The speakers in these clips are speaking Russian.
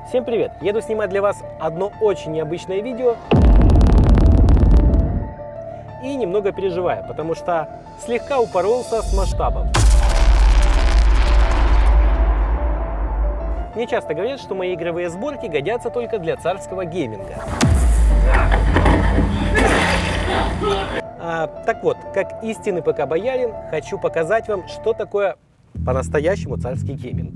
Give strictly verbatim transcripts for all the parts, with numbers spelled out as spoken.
Всем привет! Еду снимать для вас одно очень необычное видео и немного переживаю, потому что слегка упоролся с масштабом. Мне часто говорят, что мои игровые сборки годятся только для царского гейминга. А, так вот, как истинный ПК-боярин, хочу показать вам, что такое по-настоящему царский гейминг.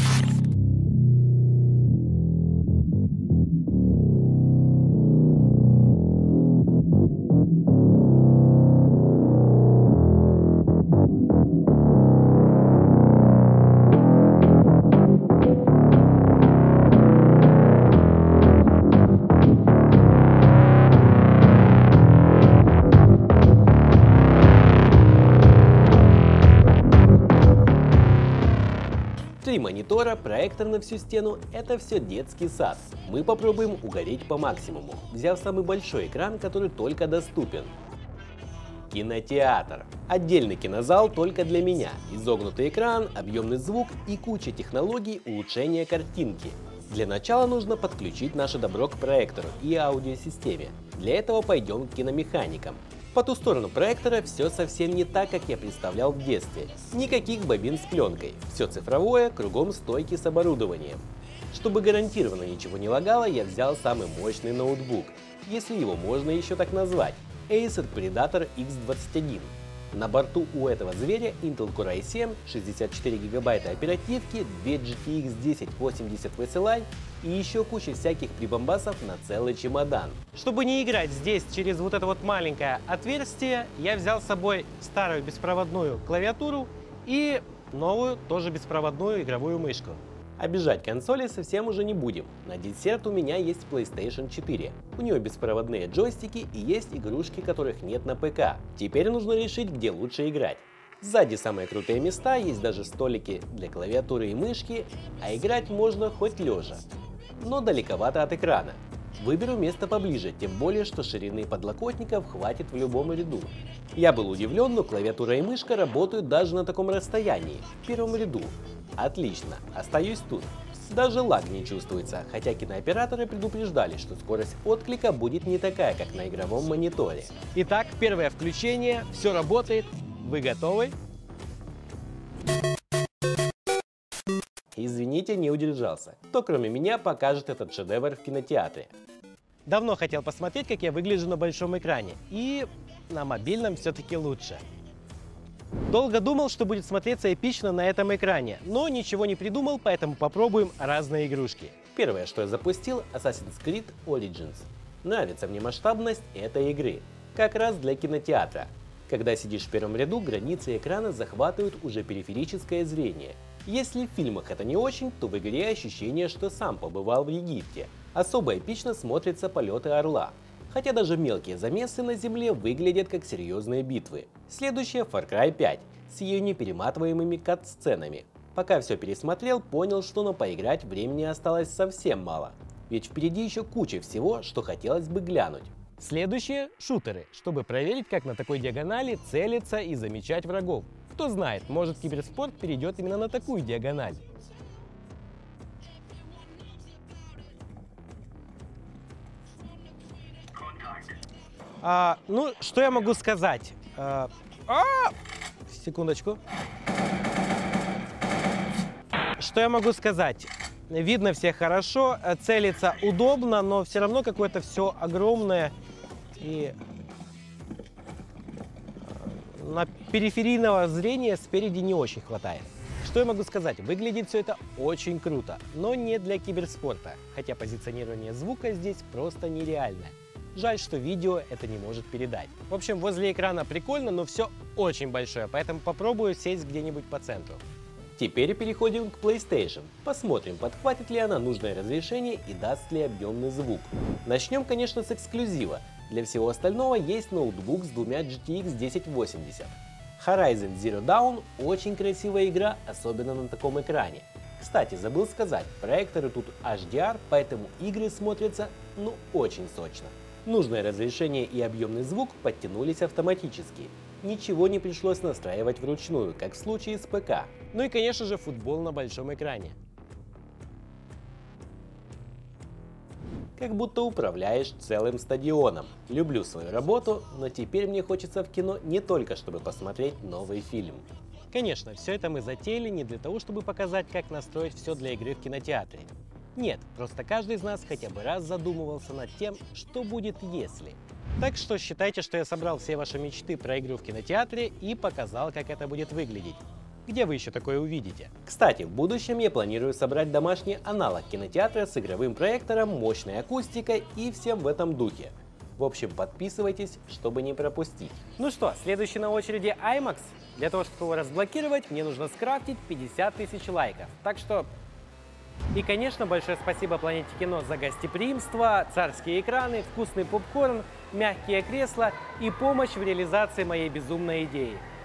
Три монитора, проектор на всю стену – это все детский сад. Мы попробуем угореть по максимуму, взяв самый большой экран, который только доступен. Кинотеатр. Отдельный кинозал только для меня. Изогнутый экран, объемный звук и куча технологий улучшения картинки. Для начала нужно подключить наше добро к проектору и аудиосистеме. Для этого пойдем к киномеханикам. По ту сторону проектора все совсем не так, как я представлял в детстве. Никаких бобин с пленкой. Все цифровое, кругом стойки с оборудованием. Чтобы гарантированно ничего не лагало, я взял самый мощный ноутбук, если его можно еще так назвать. Acer Predator икс двадцать один. На борту у этого зверя Intel Core ай семь, шестьдесят четыре гигабайта оперативки, две джи ти экс десять восемьдесят ви эс эл ай и еще куча всяких прибамбасов на целый чемодан. Чтобы не играть здесь через вот это вот маленькое отверстие, я взял с собой старую беспроводную клавиатуру и новую, тоже беспроводную игровую мышку. Обижать консоли совсем уже не будем. На десерт у меня есть PlayStation четыре. У нее беспроводные джойстики и есть игрушки, которых нет на ПК. Теперь нужно решить, где лучше играть. Сзади самые крутые места, есть даже столики для клавиатуры и мышки, а играть можно хоть лежа. Но далековато от экрана. Выберу место поближе, тем более, что ширины подлокотников хватит в любом ряду. Я был удивлен, но клавиатура и мышка работают даже на таком расстоянии, в первом ряду. Отлично, остаюсь тут. Даже лаг не чувствуется, хотя кинооператоры предупреждали, что скорость отклика будет не такая, как на игровом мониторе. Итак, первое включение, все работает. Вы готовы? Извините, не удержался. Кто кроме меня покажет этот шедевр в кинотеатре? Давно хотел посмотреть, как я выгляжу на большом экране. И на мобильном все-таки лучше. Долго думал, что будет смотреться эпично на этом экране, но ничего не придумал, поэтому попробуем разные игрушки. Первое, что я запустил, Assassin's Creed Origins. Нравится мне масштабность этой игры. Как раз для кинотеатра. Когда сидишь в первом ряду, границы экрана захватывают уже периферическое зрение. Если в фильмах это не очень, то в игре ощущение, что сам побывал в Египте. Особо эпично смотрятся полеты орла. Хотя даже мелкие замесы на земле выглядят как серьезные битвы. Следующее Far Cry пять с ее неперематываемыми кат-сценами. Пока все пересмотрел, понял, что на поиграть времени осталось совсем мало. Ведь впереди еще куча всего, что хотелось бы глянуть. Следующее — шутеры, чтобы проверить, как на такой диагонали целиться и замечать врагов. Кто знает, может киберспорт перейдет именно на такую диагональ. А, ну, что я могу сказать? А, а, секундочку. Что я могу сказать? Видно всех хорошо, целиться удобно, но все равно какое-то все огромное. И на периферийного зрения спереди не очень хватает. Что я могу сказать? Выглядит все это очень круто, но не для киберспорта. Хотя позиционирование звука здесь просто нереальное. Жаль, что видео это не может передать. В общем, возле экрана прикольно, но все очень большое, поэтому попробую сесть где-нибудь по центру. Теперь переходим к PlayStation. Посмотрим, подхватит ли она нужное разрешение и даст ли объемный звук. Начнем, конечно, с эксклюзива. Для всего остального есть ноутбук с двумя джи ти экс десять восемьдесят. Horizon Zero Dawn – очень красивая игра, особенно на таком экране. Кстати, забыл сказать, проекторы тут эйч ди ар, поэтому игры смотрятся ну очень сочно. Нужное разрешение и объемный звук подтянулись автоматически. Ничего не пришлось настраивать вручную, как в случае с ПК. Ну и конечно же футбол на большом экране. как будто управляешь целым стадионом. Люблю свою работу, но теперь мне хочется в кино не только чтобы посмотреть новый фильм. Конечно, все это мы затеяли не для того, чтобы показать, как настроить все для игры в кинотеатре. Нет, просто каждый из нас хотя бы раз задумывался над тем, что будет если. Так что считайте, что я собрал все ваши мечты про игру в кинотеатре и показал, как это будет выглядеть. Где вы еще такое увидите? Кстати, в будущем я планирую собрать домашний аналог кинотеатра с игровым проектором, мощной акустикой и всем в этом духе. В общем, подписывайтесь, чтобы не пропустить. Ну что, следующий на очереди IMAX. Для того, чтобы его разблокировать, мне нужно скрафтить пятьдесят тысяч лайков. Так что... И, конечно, большое спасибо Планете Кино за гостеприимство, царские экраны, вкусный попкорн, мягкие кресла и помощь в реализации моей безумной идеи.